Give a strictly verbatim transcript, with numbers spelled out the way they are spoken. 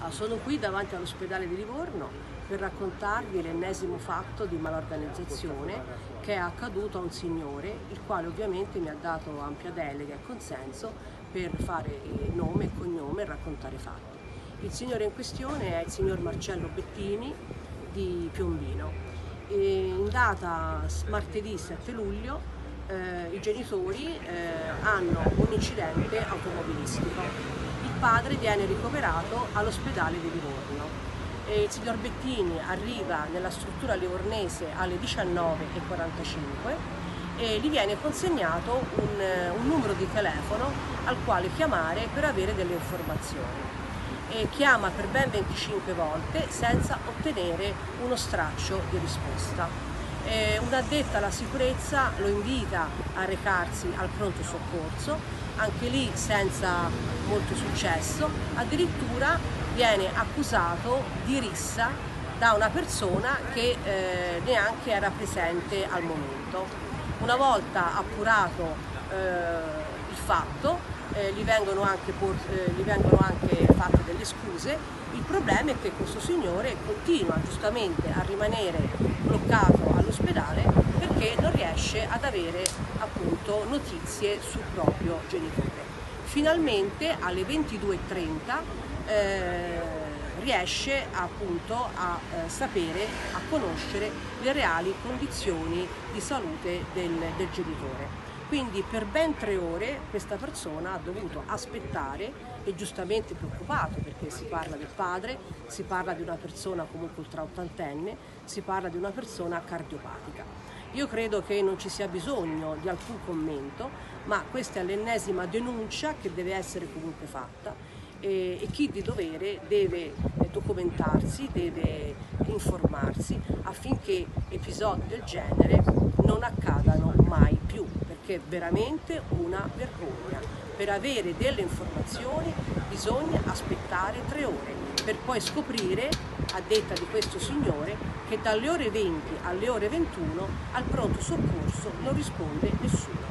Sono qui davanti all'ospedale di Livorno per raccontarvi l'ennesimo fatto di malorganizzazione che è accaduto a un signore, il quale ovviamente mi ha dato ampia delega e consenso per fare nome e cognome e raccontare fatti. Il signore in questione è il signor Marcello Bettini di Piombino. E in data martedì sette luglio eh, i genitori eh, hanno un incidente automobilistico. Il padre viene ricoverato all'ospedale di Livorno. E il signor Bettini arriva nella struttura livornese alle diciannove e quarantacinque e gli viene consegnato un, un numero di telefono al quale chiamare per avere delle informazioni. E chiama per ben venticinque volte senza ottenere uno straccio di risposta. Un'addetta alla sicurezza lo invita a recarsi al pronto soccorso, anche lì senza molto successo, addirittura viene accusato di rissa da una persona che eh, neanche era presente al momento. Una volta appurato eh, il fatto, eh, gli, vengono anche eh, gli vengono anche fatte delle scuse. Il problema è che questo signore continua giustamente a rimanere bloccato all'ospedale perché non riesce ad avere appunto notizie sul proprio genitore. Finalmente alle ventidue e trenta eh, riesce appunto a eh, sapere, a conoscere le reali condizioni di salute del, del genitore. Quindi per ben tre ore questa persona ha dovuto aspettare e giustamente preoccupato, perché si parla del padre, si parla di una persona comunque ultraottantenne, si parla di una persona cardiopatica. Io credo che non ci sia bisogno di alcun commento, ma questa è l'ennesima denuncia che deve essere comunque fatta e, e chi di dovere deve documentarsi, deve informarsi affinché episodi del genere non accadano mai più, perché è veramente una vergogna. Per avere delle informazioni bisogna aspettare tre ore, per poi scoprire, a detta di questo signore, che dalle ore venti alle ore ventuno al pronto soccorso non risponde nessuno.